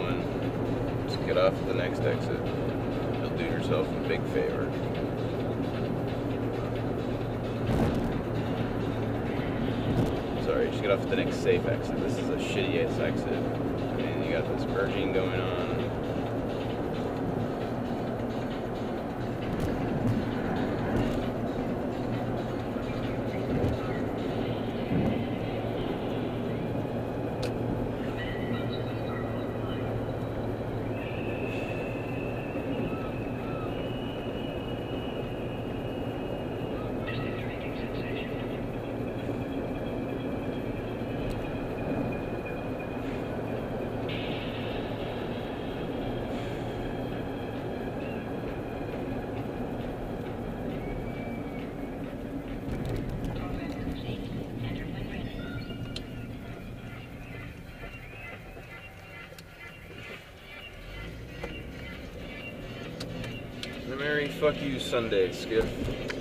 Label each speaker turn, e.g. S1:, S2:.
S1: going, just get off at the next exit. You'll do yourself a big favor. Sorry, just get off at the next safe exit. This is a shitty ass exit. And you got this merging going on. Merry fuck you Sunday, Skiff.